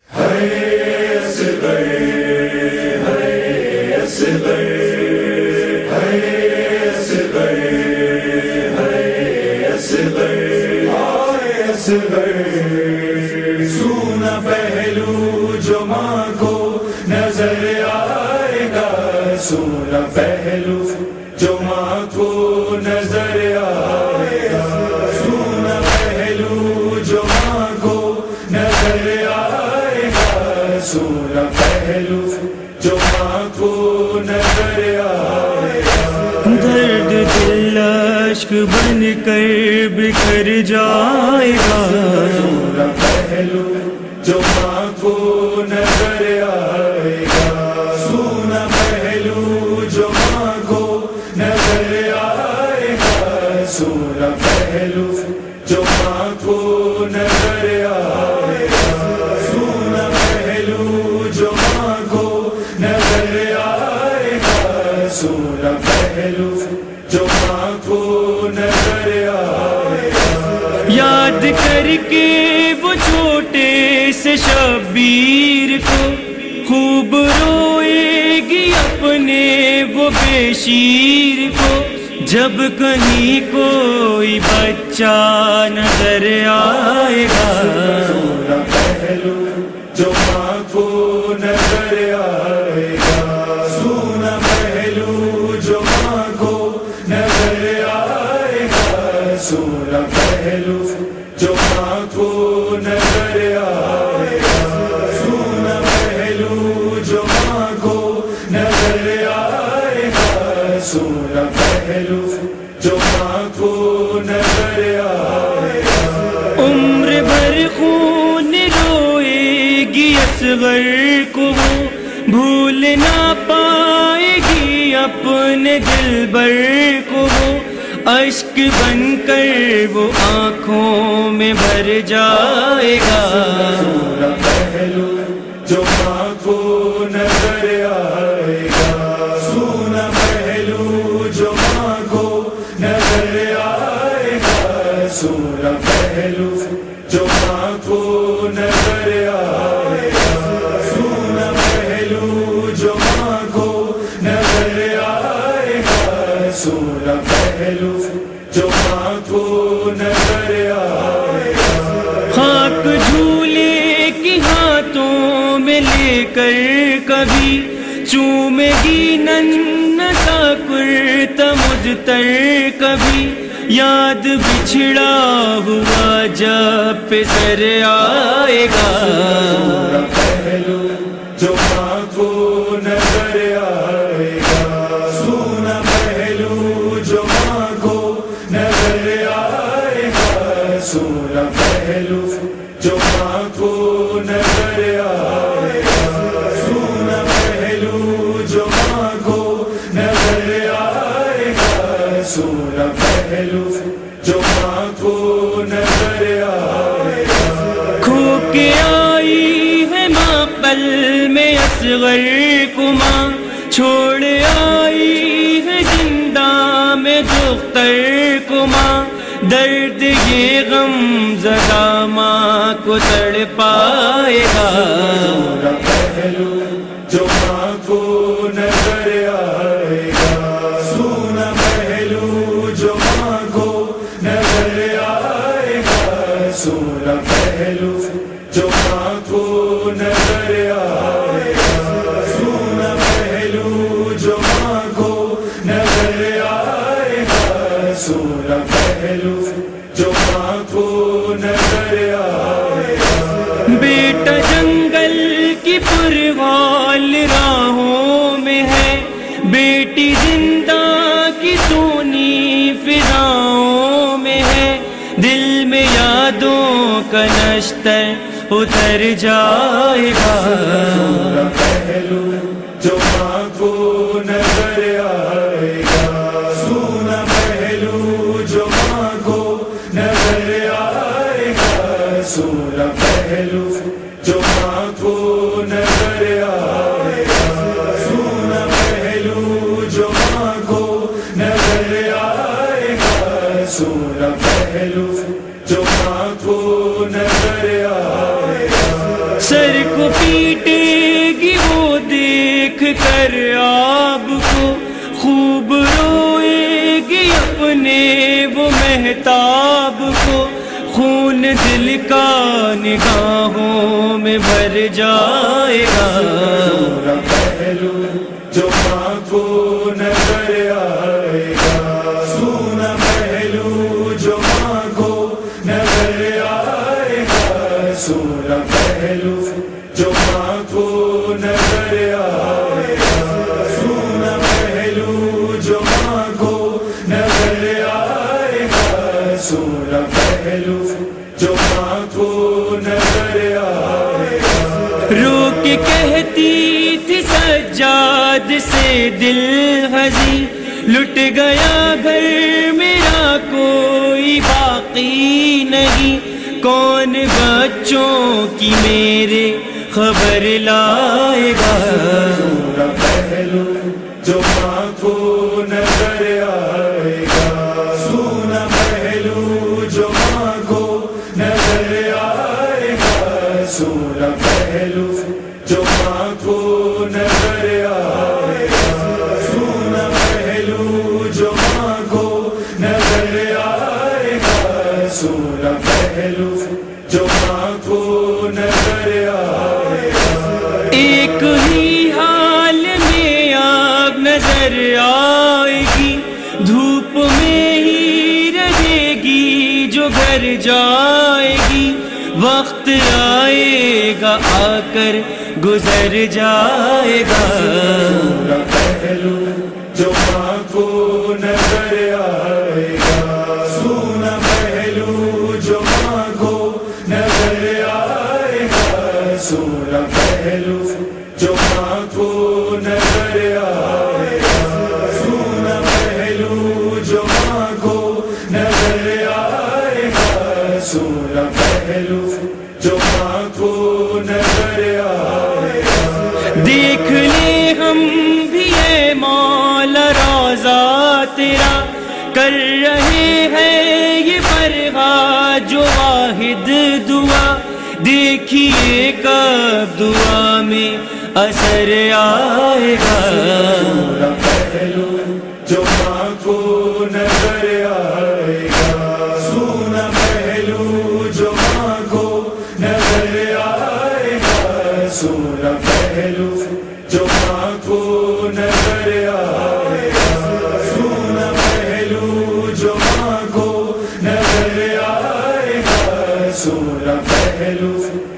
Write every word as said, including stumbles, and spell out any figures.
سونا پہلو جو ماں کو نظر آئے گا، سونا پہلو جو ماں کو نظر آئے گا، سونا پہلو جو ماں کو نظر آئے گا، سونا پہلو جو ماں کو نظر آئے گا۔ درد دل اشک بن کر بکھر جائے گا، سونا پہلو جو ماں کو نظر آئے گا، سونا پہلو جو ماں کو نظر آئے گا، سونا پہلو جو ماں کو نظر آئے گا، سونا پہلو جو ماں کو نظر آئے گا، سونا پہلو جو ماں کو نظر آئے گا۔ یاد کر کے وہ چھوٹے سے شبیر کو خوب روئے گی اپنے وہ بے شیر کو، جب کہیں کوئی بچہ نظر آئے گا، سونا پہلو جو ماں کو نظر آئے گا، سونا پہلو جو ماں کو نظر آئے گا، سونا پہلو جو ماں کو نظر آئے گا، سونا پہلو جو ماں کو نظر آئے گا، سونا پہلو جو ماں کو نظر آئے گا۔ عمر بھر خون روئے گی اصغر کو وہ، بھول نہ پائے گی اپنے دلبر کو وہ، اشک بن کر وہ آنکھوں میں بھر جائے گا، سونا پہلو جو ماں کو نظر آئے گا، سونا پہلو جو ماں کو نظر آئے گا، سونا پہلو جو ماں کو نظر آئے گا، سونا پہلو جو ماں کو نظر آئے گا، سونا پہلو جو ماں کو نظر آئے گا۔ خاک جھولے کی ہاتھوں میں لے کر کبھی چومے گی ننھا سا کرتا مجتر کبھی، یاد بچھڑا ہوا جب پہ سر آئے گا، سونا پہلو جو ماں کو نظر آئے گا، سونا پہلو جو ماں کو نظر آئے گا، سونا پہلو جو ماں کو نظر آئے گا، سونا پہلو جو ماں کو نظر آئے گا، سونا پہلو جو ماں کو نظر آئے گا۔ کھو کے آئی ہے ماں پل میں اصغر کو ماں، چھوڑ آئی ہے زندہ میں دختر کو ماں، درد یہ غم زدہ ماں کو تڑ پائے گا، سونا پہلو جو ماں کو نظر آئے گا، سونا پہلو جو ماں کو نظر آئے گا، سونا پہلو جو ماں کو نظر آئے گا، سونا پہلو جو ماں کو نظر آئے گا، سونا پہلو جو ماں کو نظر آئے گا۔ بیٹا جنگل کی پرغال راہوں میں ہے، بیٹی زندہ کی سونی فضاؤں میں ہے، دل میں یادوں کا نشتر اتر جائے گا، سونا پہلو جو ماں کو نظر آئے گا، سونا پہلو جو ماں کو نظر آئے گا، سونا پہلو جو ماں کو نظر آئے گا، سونا پہلو جو ماں کو نظر آئے گا، سونا پہلو جو ماں کو نظر آئے گا۔ سر کو دیکھ کر آپ کو خوب روئے گی اپنے وہ مہتاب کو، خون دل کا نگاہوں میں بھر جائے گا۔ سونا پہلو جو ماں کو نظر آئے گا، سونا پہلو جو ماں کو نظر آئے گا، سونا پہلو جو ماں کو نظر آئے گا، سونا پہلو جو ماں کو نظر آئے گا، سونا پہلو جو ماں کو نظر آئے گا۔ رو کے کہتی تھی سجاد سے دل ہزی، لٹ گیا گھر میرا کوئی باقی نہیں، کون بچوں کی میرے خبر لائے گا۔ سونا پہلو جو ماں کو نظر آئے گا، سونا پہلو جو ماں کو نظر آئے گا، سونا پہلو جو ماں کو نظر آئے گا، سونا پہلو جو ماں کو نظر آئے گا، سونا پہلو جو ماں کو نظر آئے گا۔ ایک ہی حال میں آگ نظر آئے گی، دھوپ میں ہی رہے گی جو گھر جائے گی، وقت آئے گا آ کر گزر جائے گا۔ سونا پہلو جو ماں کو نظر آئے گا، سونا پہلو جو ماں کو نظر آئے گا، سونا پہلو جو ماں کو نظر آئے گا، سونا پہلو جو ماں کو نظر آئے گا، سونا پہلو جو ماں کو نظر آئے گا۔ دیکھ لے ہم بھی اے مولا روضہ تیرا، کر رہے ہیں یہ فرحات جو واحد دعا، دیکھیے کب دعا میں اثر آئے گا۔ سونا پہلو جو ماں کو نظر آئے گا، سونا پہلو جو ماں کو نظر آئے گا، سونا پہلو جو ماں کو نظر آئے گا، سونا پہلو جو ماں کو نظر آئے گا، سونا پہلو